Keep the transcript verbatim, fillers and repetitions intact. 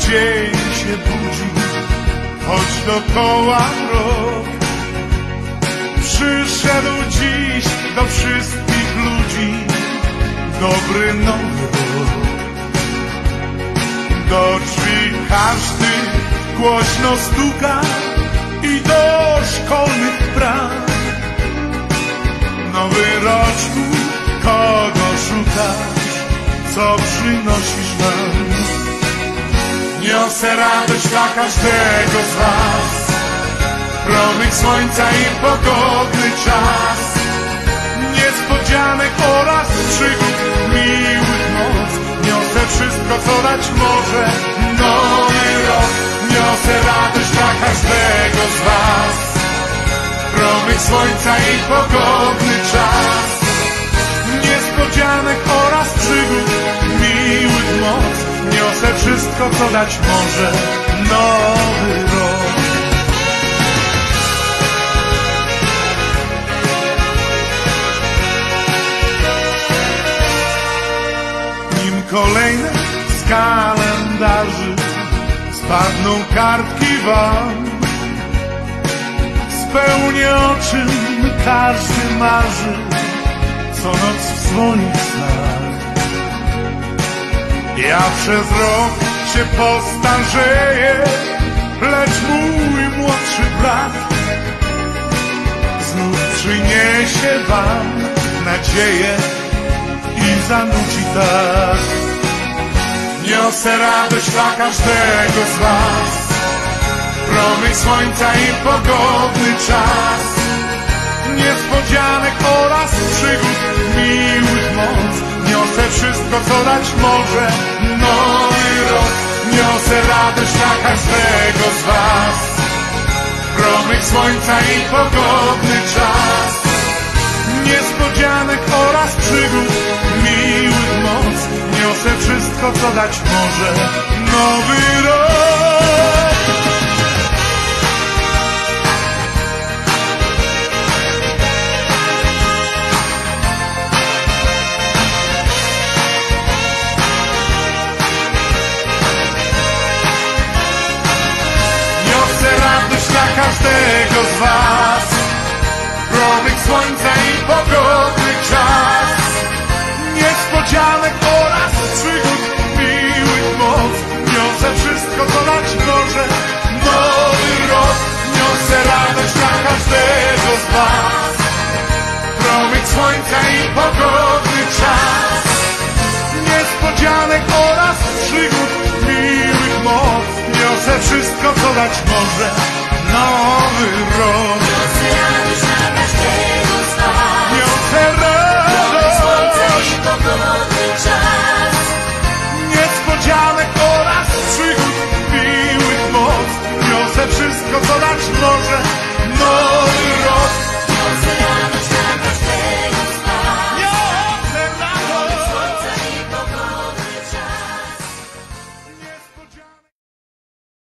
dzień się budzi, choć dokoła mrok. Przyszedł dziś do wszystkich ludzi dobry nowy rok. Do drzwi każdy głośno stuka i do szkolnych bram. Nowy roczku, kogo szukasz, co przynosisz nam? Niosę radość dla każdego z was, promyk słońca i pogodny czas, niespodzianek oraz przygód miłych noc. Niosę wszystko, co dać może nowy rok. Niosę radość dla każdego z was, promyk słońca i pogodny czas, niespodzianek oraz przygód miłych noc. Niosę wszystko, co dać może nowy rok. Nim kolejne z kalendarzy spadną kartki wam, spełnię o czym każdy marzy, co noc w swoich snach. Ja przez rok się postarzeję, lecz mój młodszy brat znów przyniesie wam nadzieję i zanudzi tak. Niosę radość dla każdego z was, promyk słońca i pogodny czas, niespodzianek oraz przygód miłych moc. Niosę wszystko, co dać może nowy rok. Niosę radość dla każdego z was, promyk słońca i pogodny czas, niespodzianek oraz przygód miłych moc. Niosę wszystko, co dać może nowy rok. Dla każdego z was, promyk słońca i pogodny czas, niespodzianek oraz przygód miłych moc. Niosę wszystko, co dać może nowy rok. Niosę radość dla każdego z was, promyk słońca i pogodny czas, niespodzianek oraz przygód miłych moc. Niosę wszystko, co dać może